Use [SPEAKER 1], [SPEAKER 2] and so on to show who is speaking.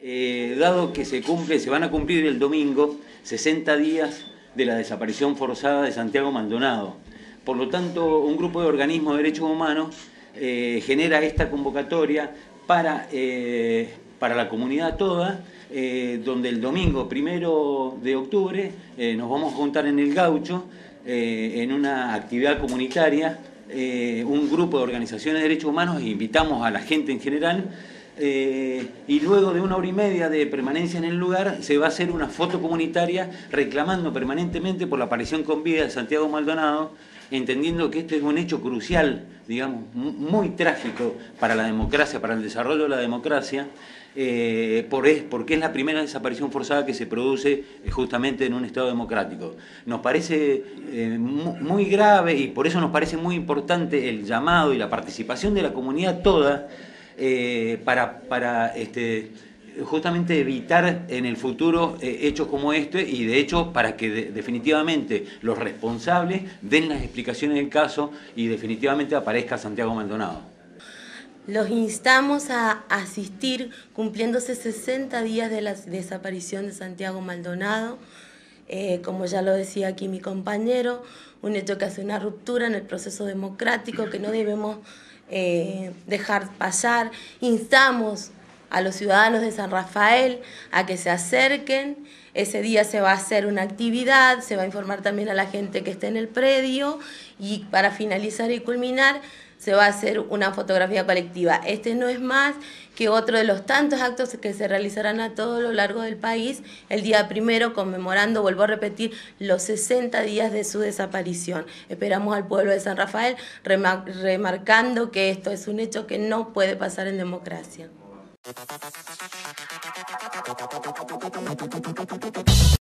[SPEAKER 1] dado que se van a cumplir el domingo 60 días de la desaparición forzada de Santiago Maldonado. Por lo tanto, un grupo de organismos de derechos humanos genera esta convocatoria para la comunidad toda, donde el domingo 1 de octubre nos vamos a juntar en el Gaucho en una actividad comunitaria, un grupo de organizaciones de derechos humanos, e invitamos a la gente en general, y luego de 1 hora y media de permanencia en el lugar se va a hacer una foto comunitaria reclamando permanentemente por la aparición con vida de Santiago Maldonado, entendiendo que este es un hecho crucial, digamos, muy trágico para la democracia, para el desarrollo de la democracia, porque es la primera desaparición forzada que se produce justamente en un Estado democrático. Nos parece muy grave, y por eso nos parece muy importante el llamado y la participación de la comunidad toda para justamente evitar en el futuro hechos como este, y de hecho para que definitivamente los responsables den las explicaciones del caso y definitivamente aparezca Santiago Maldonado.
[SPEAKER 2] Los instamos a asistir, cumpliéndose 60 días de la desaparición de Santiago Maldonado. Como ya lo decía aquí mi compañero, un hecho que hace una ruptura en el proceso democrático que no debemos dejar pasar. Instamos a los ciudadanos de San Rafael a que se acerquen. Ese día se va a hacer una actividad, se va a informar también a la gente que esté en el predio, y para finalizar y culminar se va a hacer una fotografía colectiva. Este no es más que otro de los tantos actos que se realizarán a todo lo largo del país el día 1, conmemorando, vuelvo a repetir, los 60 días de su desaparición. Esperamos al pueblo de San Rafael remarcando que esto es un hecho que no puede pasar en democracia.